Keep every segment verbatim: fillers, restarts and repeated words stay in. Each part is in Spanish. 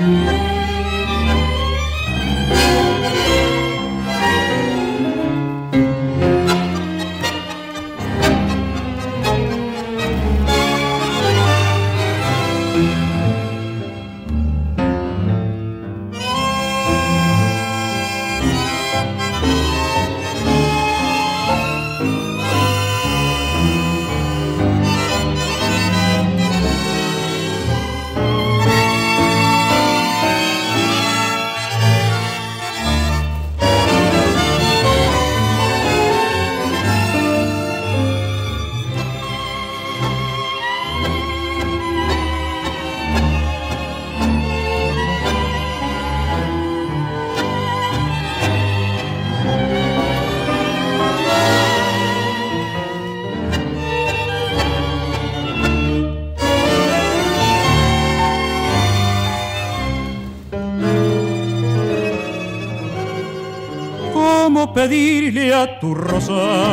¿Cómo pedirle a tu rosal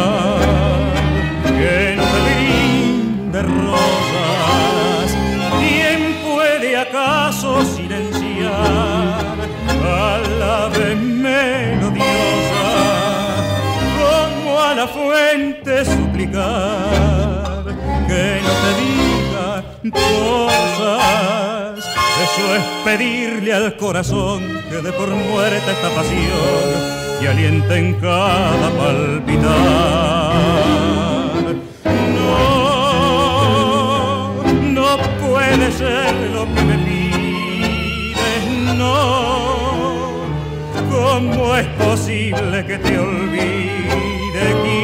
que no te brinde rosas? ¿Quién puede acaso silenciar a la ave melodiosa? ¿Cómo a la fuente suplicar que no te diga cosas? Eso es pedirle al corazón que dé por muerta esta pasión y alienta en cada palpitar. No, no puede ser lo que me pides, no. ¿Cómo es posible que te olvide?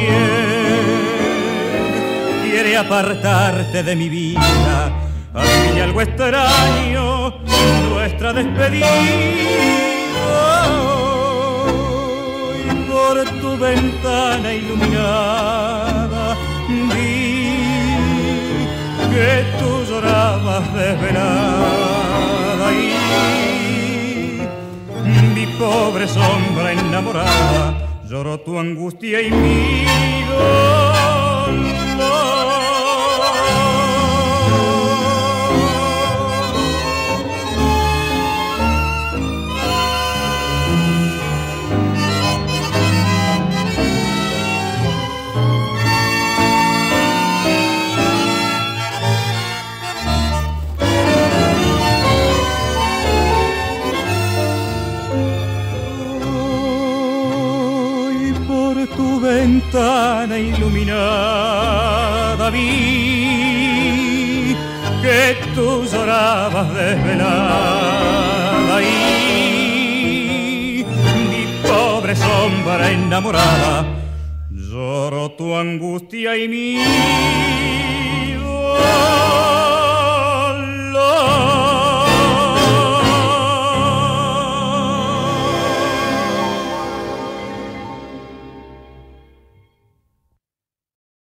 ¿Quién quiere apartarte de mi vida? Adivine algo extraño, nuestra despedida. Por tu ventana iluminada vi que tú llorabas desvelada y mi pobre sombra enamorada lloró tu angustia y mi dolor. Tu ventana iluminada vi que tú llorabas desvelada y mi pobre sombra enamorada lloró tu angustia y mi dolor.